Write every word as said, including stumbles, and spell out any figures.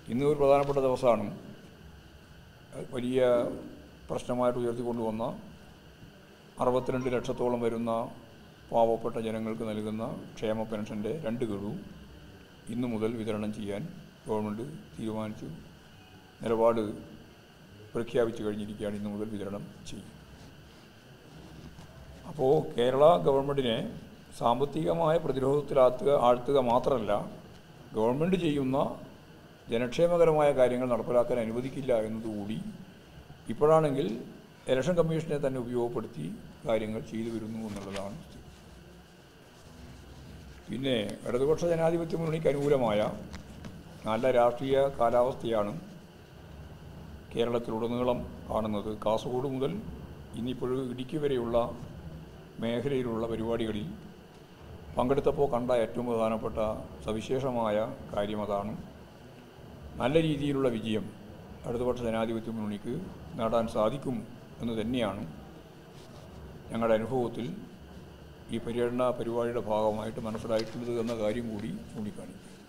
ഇന്ന് ഒരു പ്രധാനപ്പെട്ട ദിവസമാണ്. വലിയ പ്രശ്നമായിട്ട് ഉയർത്തിക്കൊണ്ടുവന്ന അറുപത്തിരണ്ട് ലക്ഷത്തോളം വരുന്ന പാവപ്പെട്ട ജനങ്ങൾക്ക് നൽകുന്ന ക്ഷേമ പെൻഷൻ്റെ രണ്ട് ഗഡു ഇന്നു മുതൽ വിതരണം ചെയ്യാൻ ഗവൺമെൻറ് തീരുമാനിച്ചു. നിലപാട് പ്രഖ്യാപിച്ചു കഴിഞ്ഞിരിക്കുകയാണ്. ഇന്നു മുതൽ വിതരണം ചെയ്യും. അപ്പോൾ കേരള ഗവൺമെൻറ്റിനെ സാമ്പത്തികമായ പ്രതിരോധത്തിലാത്തുക ആഴ്ത്തുക മാത്രമല്ല, ഗവൺമെൻറ് ചെയ്യുന്ന ജനക്ഷേമകരമായ കാര്യങ്ങൾ നടപ്പിലാക്കാൻ അനുവദിക്കില്ല എന്നതുകൂടി ഇപ്പോഴാണെങ്കിൽ ഇലക്ഷൻ കമ്മീഷനെ തന്നെ ഉപയോഗപ്പെടുത്തി കാര്യങ്ങൾ ചെയ്തു വരുന്നു എന്നുള്ളതാണ്. പിന്നെ ഇടതുപക്ഷ ജനാധിപത്യ മുന്നണിക്ക് അനുകൂലമായ നല്ല രാഷ്ട്രീയ കാലാവസ്ഥയാണ് കേരളത്തിലുടനീളം കാണുന്നത്. കാസർഗോഡ് മുതൽ ഇന്നിപ്പോഴും ഇടുക്കി വരെയുള്ള മേഖലയിലുള്ള പരിപാടികളിൽ പങ്കെടുത്തപ്പോൾ കണ്ട ഏറ്റവും പ്രധാനപ്പെട്ട സവിശേഷമായ കാര്യം അതാണ്. നല്ല രീതിയിലുള്ള വിജയം ഇടതുപക്ഷ ജനാധിപത്യ മുന്നണിക്ക് നേടാൻ സാധിക്കും എന്ന് തന്നെയാണ് ഞങ്ങളുടെ അനുഭവത്തിൽ ഈ പര്യടന പരിപാടിയുടെ ഭാഗമായിട്ട് മനസ്സിലായിട്ടുള്ളത് എന്ന കാര്യം കൂടി ചൂണ്ടിക്കാണിക്കും.